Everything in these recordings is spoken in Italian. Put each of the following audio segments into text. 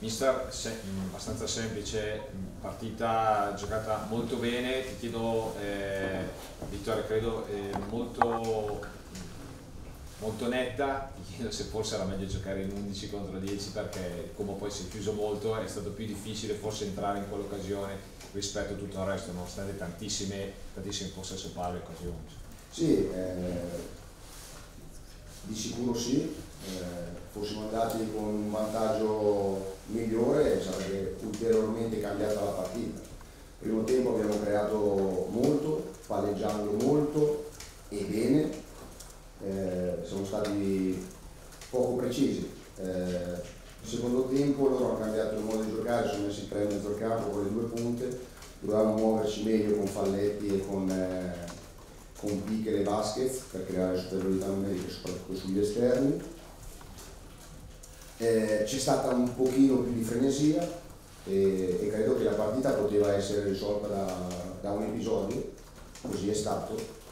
Mister, abbastanza semplice, partita giocata molto bene, ti chiedo, vittoria credo molto netta, ti chiedo se forse era meglio giocare in 11 contro 10 perché come poi si è chiuso molto è stato più difficile forse entrare in quell'occasione rispetto a tutto il resto, nonostante tantissime possesso palla e occasioni. Sì, di sicuro sì, fossimo andati con un vantaggio migliore sarebbe ulteriormente cambiata la partita. Primo tempo abbiamo creato molto, palleggiando molto e bene, siamo stati poco precisi. Secondo tempo loro hanno cambiato il modo di giocare, sono messi tre in mezzo al campo con le due punte, dovevamo muoverci meglio con Falletti e con Piqué e Vasquez per creare superiorità numerica soprattutto sugli esterni. C'è stata un pochino più di frenesia e credo che la partita poteva essere risolta da un episodio, così è stato,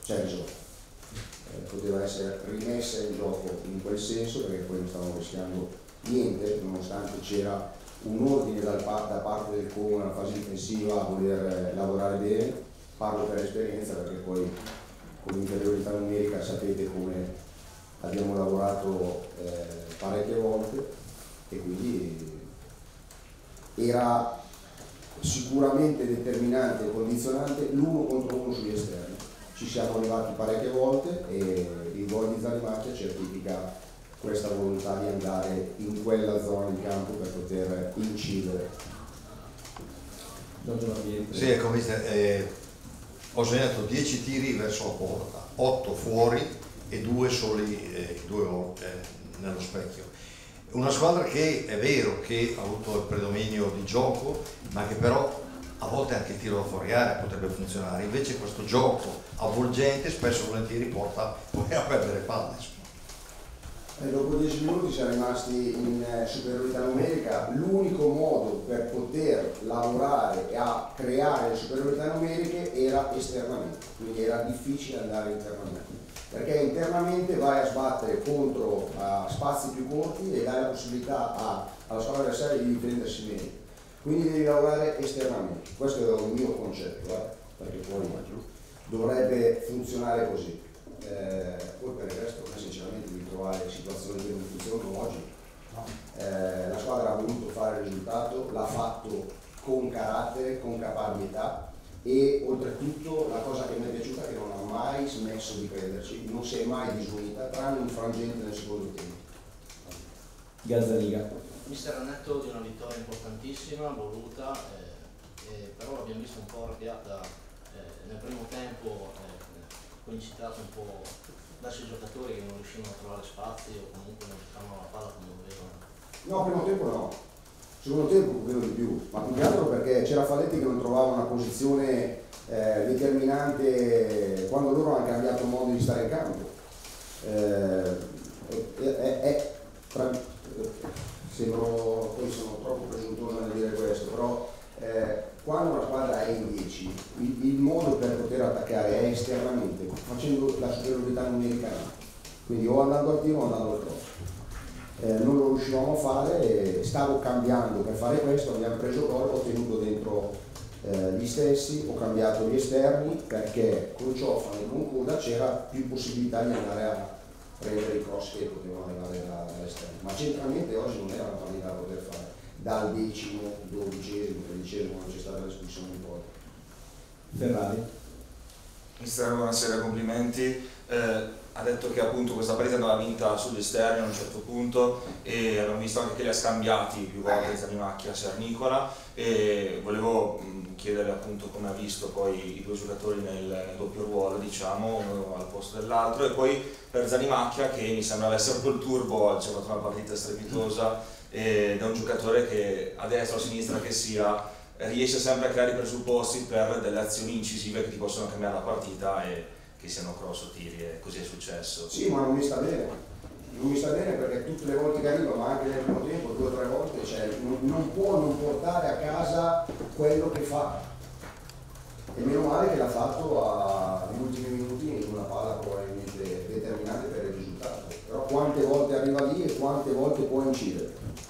poteva essere rimessa in gioco in quel senso perché poi non stavamo rischiando niente, nonostante c'era un ordine da parte del Como nella fase difensiva a voler lavorare bene. Parlo per esperienza perché poi con l'inferiorità numerica sapete come abbiamo lavorato parecchie volte e quindi era sicuramente determinante e condizionante l'uno contro uno sugli esterni. Ci siamo arrivati parecchie volte e il gol di Zanimacchia certifica questa volontà di andare in quella zona di campo per poter incidere. Sì, ecco, ho segnato 10 tiri verso la porta, 8 fuori e 2 soli, 2 volte nello specchio. Una squadra che è vero che ha avuto il predominio di gioco, ma che però a volte anche il tiro da fuori area potrebbe funzionare. Invece questo gioco avvolgente spesso e volentieri porta poi a perdere palle. Dopo 10 minuti siamo rimasti in superiorità numerica. L'unico modo per poter lavorare e a creare le superiorità numeriche era esternamente, quindi era difficile andare internamente, perché internamente vai a sbattere contro spazi più corti e dai la possibilità alla squadra avversaria di difendersi meglio, quindi devi lavorare esternamente. Questo è il mio concetto, perché poi dovrebbe funzionare così. Poi per il resto sinceramente di trovare situazioni che non funzionano oggi. La squadra ha voluto fare il risultato, l'ha fatto con carattere, con caparbietà e oltretutto la cosa che mi è piaciuta è che non ha mai smesso di crederci, non si è mai disunita tranne un frangente nel secondo tempo. Gazzaniga. Mister, al netto di una vittoria importantissima, voluta, però l'abbiamo vista un po' arrabbiata nel primo tempo, coincitato un po' verso i giocatori che non riuscivano a trovare spazi o comunque non giocavano la palla come dovevano. No, primo tempo no, secondo tempo un pochino di più, ma più che altro perché c'era Falletti che non trovava una posizione determinante quando loro hanno cambiato modo di stare in campo. Poi sono troppo presuntuoso nel dire questo, però quando una squadra è in 10 il modo per poter attaccare è esternamente, facendo la superiorità numerica, quindi o andando al tiro o andando al cross. Non lo riuscivamo a fare, stavo cambiando per fare questo, abbiamo preso gol, ho tenuto dentro gli stessi, ho cambiato gli esterni perché con Ciofani e con Coda c'era più possibilità di andare a prendere i cross che potevano arrivare dall'esterno, ma centralmente oggi non era una partita da poter fare dal 10°, 12°, 13° quando c'è stata l'espulsione di poi. Ferrari. Mister, buonasera, complimenti. Ha detto che appunto questa partita andava vinta sugli esterni a un certo punto e abbiamo visto anche che li ha scambiati più volte Zanimacchia a Sernicola e volevo chiedere appunto come ha visto poi i due giocatori nel doppio ruolo, diciamo, uno al posto dell'altro, e poi per Zanimacchia che mi sembra avesse proprio il turbo, c'è stata una partita strepitosa ed è un giocatore che a destra o a sinistra che sia riesce sempre a creare i presupposti per delle azioni incisive che ti possono cambiare la partita e che siano cross o tiri, e così è successo. Sì, ma non mi sta bene. Non mi sta bene perché tutte le volte che arriva, ma anche nel primo tempo, 2 o 3 volte, cioè, non può non portare a casa quello che fa. E meno male che l'ha fatto negli ultimi minuti in una palla probabilmente determinante per il risultato. Però quante volte arriva lì e quante volte può incidere.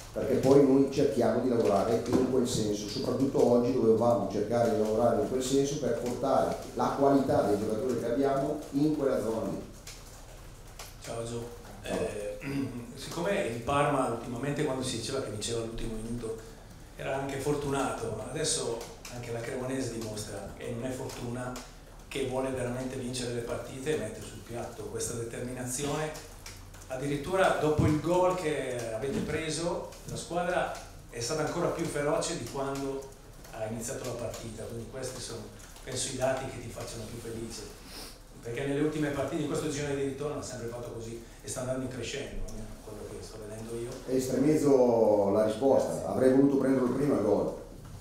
perché poi noi cerchiamo di lavorare in quel senso, soprattutto oggi dovevamo cercare di lavorare in quel senso per portare la qualità dei giocatori che abbiamo in quella zona lì. Ciao Gio, siccome il Parma ultimamente quando si diceva che vinceva all'ultimo minuto era anche fortunato, adesso anche la Cremonese dimostra che non è fortuna, che vuole veramente vincere le partite e mette sul piatto questa determinazione. Addirittura dopo il gol che avete preso la squadra è stata ancora più feroce di quando ha iniziato la partita, quindi questi sono penso i dati che ti facciano più felice, perché nelle ultime partite in questo girone di ritorno ha sempre fatto così e sta andando in crescendo, quello che sto vedendo io. E estremezzo la risposta, avrei voluto prenderlo prima il gol,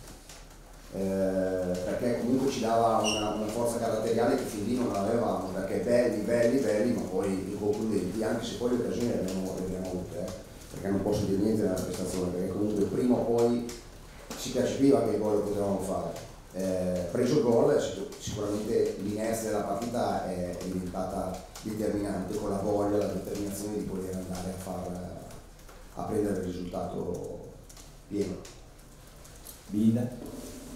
perché comunque ci dava una forza caratteriale che fin lì non avevamo, perché belli, ma poi inconcludenti, anche se poi le occasioni le abbiamo avute, perché non posso dire niente nella prestazione, perché comunque prima o poi si percepiva che il gol lo potevamo fare. Preso il gol, sicuramente l'inerzia della partita è diventata determinante, con la voglia, la determinazione di poter andare a prendere il risultato pieno. Bill?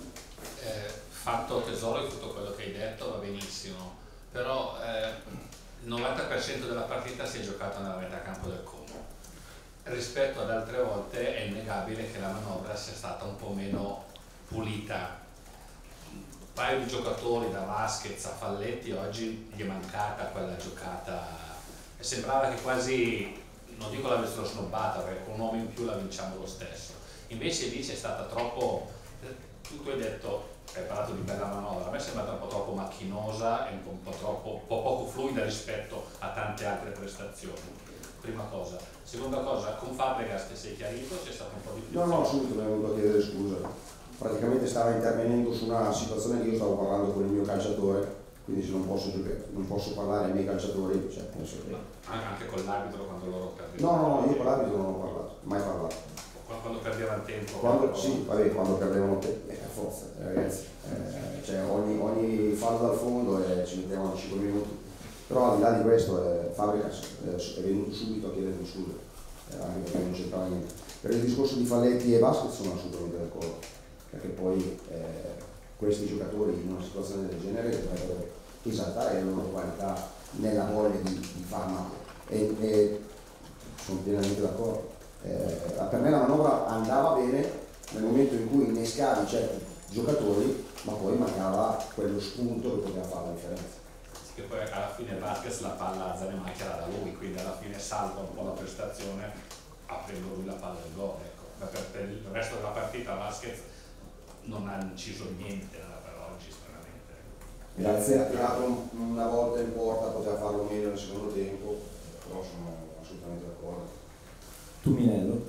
Fatto tesoro di tutto quello che hai detto, va benissimo, però il 90% della partita si è giocata nella metà campo del Como. Rispetto ad altre volte è innegabile che la manovra sia stata un po' meno pulita. Un paio di giocatori da Vasquez a Falletti oggi gli è mancata quella giocata e sembrava che quasi, non dico l'avessero snobbata, perché con un uomo in più la vinciamo lo stesso. Invece lì c'è stata troppo, tu hai detto, hai parlato di bella manovra, a me è sembrata un po' troppo macchinosa e un po' poco fluida rispetto a tante altre prestazioni. Prima cosa. Seconda cosa, con Fabregas che sei chiarito, c'è stato un po' di più. No, subito mi è venuto a chiedere scusa. Praticamente stava intervenendo su una situazione che io stavo parlando con il mio calciatore, quindi se non posso parlare ai miei calciatori, cioè, penso che... Anche con l'arbitro quando loro perdevano? No, io con l'arbitro non ho parlato, mai parlato. Quando perdevano tempo? Quando perdevano tempo, per forza, ragazzi. Cioè ogni fallo dal fondo ci mettevano 5 minuti. Però al di là di questo Fabregas è venuto subito a chiedermi scusa, anche perché non c'entrava niente. Per il discorso di Falletti e Vasquez sono assolutamente d'accordo, perché poi questi giocatori in una situazione del genere dovrebbero esaltare le loro qualità nella voglia di far male, e sono pienamente d'accordo. Per me la manovra andava bene nel momento in cui innescavi certi giocatori, ma poi mancava quello spunto che poteva fare la differenza. Che poi alla fine Vasquez la palla a Zanemacher era da lui, quindi alla fine salva un po' la prestazione aprendo lui la palla del gol, ecco. Per il resto della partita Vasquez non ha inciso niente per oggi stranamente. Grazie, ha tirato una volta in porta, poteva farlo meglio nel secondo tempo, però sono assolutamente d'accordo. Tu Minello?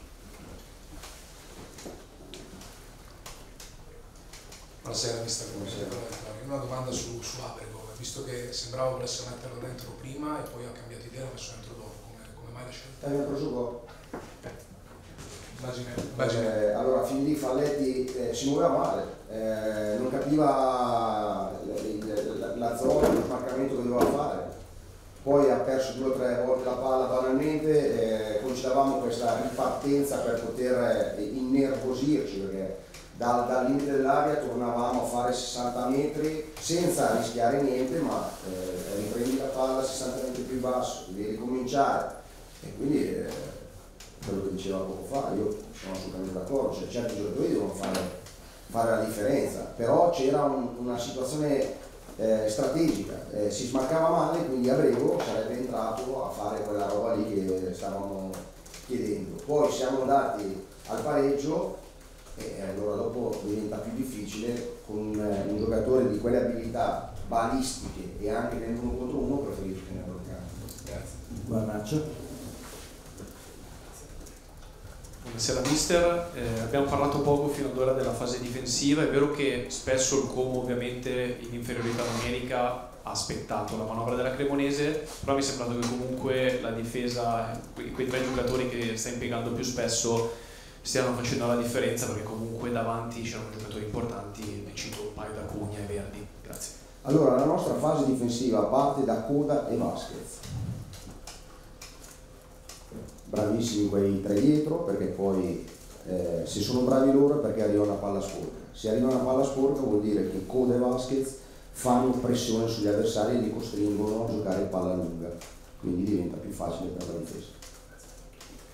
Buonasera mister. Una domanda su Abrego, visto che sembrava volesse metterlo dentro prima e poi ha cambiato idea e l'ha messo dentro dopo, come mai la scelta? Abbiamo preso gol. Immagino. Allora fin lì Falletti si muoveva male, non capiva la zona, lo smarcamento che doveva fare, poi ha perso 2 o 3 volte la palla banalmente, concedevamo questa ripartenza per poter innervosirci, perché dal limite dell'area tornavamo a fare 60 metri senza rischiare niente, ma riprendi la palla 60 metri più basso, devi ricominciare, e quindi quello che diceva poco fa, io sono assolutamente d'accordo, cioè certi giocatori devono fare la differenza, però c'era una situazione strategica, si smarcava male, quindi Abrego sarebbe entrato a fare quella roba lì che stavamo chiedendo. Poi siamo andati al pareggio e allora dopo diventa più difficile, con un giocatore di quelle abilità balistiche e anche nell'1 contro 1 preferisco tenerlo in campo. Grazie. Guarnaccio? Buonasera mister, abbiamo parlato poco fino ad ora della fase difensiva. È vero che spesso il Como ovviamente in inferiorità numerica ha aspettato la manovra della Cremonese, però mi è sembrato che comunque la difesa, quei 3 giocatori che sta impiegando più spesso stiano facendo la differenza, perché comunque davanti c'erano giocatori importanti, ne cito un paio da Cugna e Verdi. Grazie. Allora, la nostra fase difensiva parte da Coda e Vasquez. bravissimi quei tre dietro, perché poi se sono bravi loro è perché arriva una palla sporca. Se arriva una palla sporca vuol dire che Coda e Vasquez fanno pressione sugli avversari e li costringono a giocare in palla lunga, quindi diventa più facile per la difesa.